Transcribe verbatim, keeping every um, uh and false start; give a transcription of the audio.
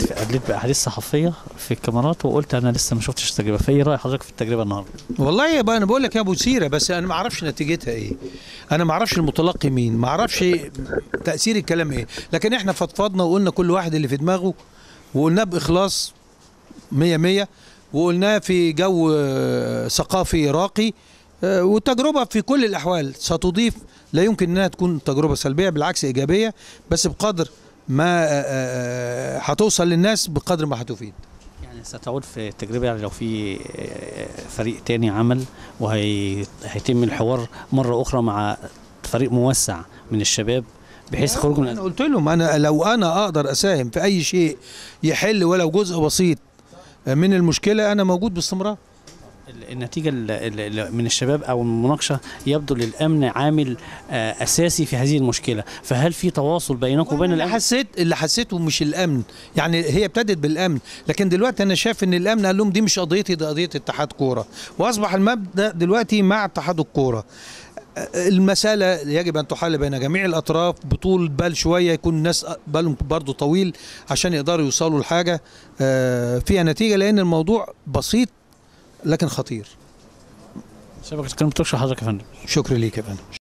ادليت باحاديث صحفيه في الكاميرات وقلت انا لسه ما شفتش التجربه، فايه راي حضرتك في التجربه النهارده؟ والله يا انا بقول لك يا ابو سيره، بس انا ما اعرفش نتيجتها ايه، انا ما اعرفش المتلقي مين، ما اعرفش تاثير الكلام ايه، لكن احنا فضفضنا وقلنا كل واحد اللي في دماغه، وقلناه باخلاص مية مية، وقلناه في جو ثقافي راقي، والتجربه في كل الاحوال ستضيف، لا يمكن انها تكون تجربه سلبيه، بالعكس ايجابيه، بس بقدر ما هتوصل للناس بقدر ما هتفيد. يعني ستعود في التجربه، يعني لو في فريق تاني عمل وهيتم الحوار مره اخرى مع فريق موسع من الشباب بحيث يخرجوا من. انا قلت لهم انا لو انا اقدر اساهم في اي شيء يحل ولو جزء بسيط من المشكله انا موجود باستمرار. النتيجه من الشباب او المناقشه يبدو للامن عامل اساسي في هذه المشكله، فهل في تواصل بينكم وبين اللي الامن؟ حسيت اللي حسيته مش الامن، يعني هي ابتدت بالامن، لكن دلوقتي انا شايف ان الامن قال لهم دي مش قضيتي، دي قضيه اتحاد كوره، واصبح المبدا دلوقتي مع اتحاد الكوره. المسألة يجب أن تحل بين جميع الأطراف بطول بال شوية، يكون الناس بالهم برضو طويل عشان يقدروا يوصلوا لحاجة فيها نتيجة، لأن الموضوع بسيط لكن خطير. شبكة الكلام بتشكر حضرتك يا فندم. شكرا ليك يا فندم.